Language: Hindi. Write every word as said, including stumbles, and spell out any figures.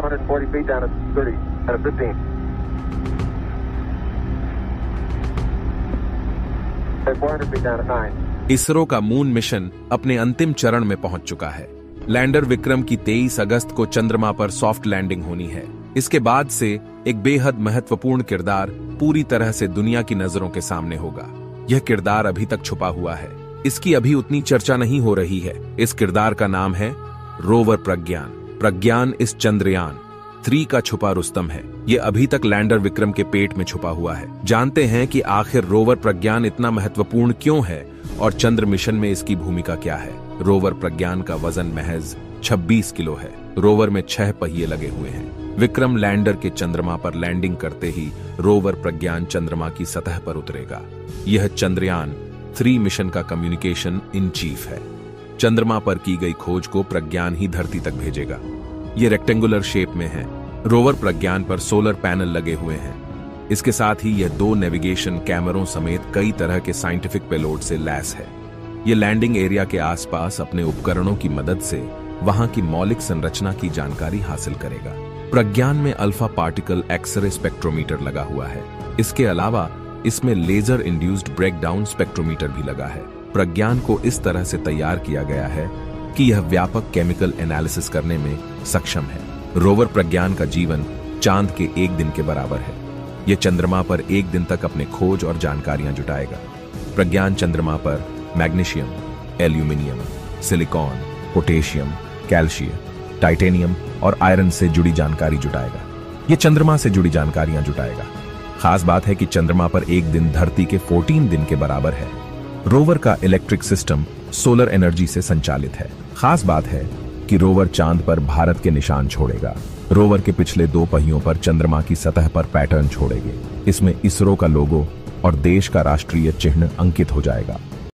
five hundred forty feet down at thirty, at fifteen. four hundred feet down at nine. ISRO का मून मिशन अपने अंतिम चरण में पहुंच चुका है। लैंडर विक्रम की तेईस अगस्त को चंद्रमा पर सॉफ्ट लैंडिंग होनी है। इसके बाद से एक बेहद महत्वपूर्ण किरदार पूरी तरह से दुनिया की नजरों के सामने होगा। यह किरदार अभी तक छुपा हुआ है, इसकी अभी उतनी चर्चा नहीं हो रही है। इस किरदार का नाम है रोवर प्रज्ञान। प्रज्ञान इस चंद्रयान थ्री का छुपा रुस्तम है। यह अभी तक लैंडर विक्रम के पेट में छुपा हुआ है। जानते हैं कि आखिर रोवर प्रज्ञान इतना महत्वपूर्ण क्यों है और चंद्र मिशन में इसकी भूमिका क्या है। रोवर प्रज्ञान का वजन महज छब्बीस किलो है। रोवर में छह पहिए लगे हुए हैं। विक्रम लैंडर के चंद्रमा पर लैंडिंग करते ही रोवर प्रज्ञान चंद्रमा की सतह पर उतरेगा। यह चंद्रयान थ्री मिशन का कम्युनिकेशन इन चीफ है। चंद्रमा पर की गई खोज को प्रज्ञान ही धरती तक भेजेगा। ये रेक्टेंगुलर शेप में है। रोवर प्रज्ञान पर सोलर पैनल लगे हुए हैं। इसके साथ ही यह दो नेविगेशन कैमरों समेत कई तरह के साइंटिफिक पेलोड से लैस है। यह लैंडिंग एरिया के आसपास अपने उपकरणों की मदद से वहां की मौलिक संरचना की जानकारी हासिल करेगा। प्रज्ञान में अल्फा पार्टिकल एक्सरे स्पेक्ट्रोमीटर लगा हुआ है। इसके अलावा इसमें लेजर इंड्यूस्ड ब्रेकडाउन स्पेक्ट्रोमीटर भी लगा है। प्रज्ञान को इस तरह से तैयार किया गया है कि यह व्यापक केमिकल एनालिसिस करने में सक्षम है। रोवर प्रज्ञान का जीवन चांद के एक दिन के बराबर है। यह चंद्रमा पर एक दिन तक अपने खोज और जानकारियां जुटाएगा। प्रज्ञान चंद्रमा पर magnesium, aluminium, silicon, potassium, calcium, titanium और आयरन से जुड़ी जानकारी जुटाएगा। यह चंद्रमा से जुड़ी जानकारियां जुटाएगा। खास बात है कि चंद्रमा पर एक दिन धरती के चौदह दिन के बराबर है। रोवर का इलेक्ट्रिक सिस्टम सोलर एनर्जी से संचालित है। खास बात है कि रोवर चांद पर भारत के निशान छोड़ेगा। रोवर के पिछले दो पहियों पर चंद्रमा की सतह पर पैटर्न छोड़ेंगे। इसमें इसरो का लोगो और देश का राष्ट्रीय चिन्ह अंकित हो जाएगा।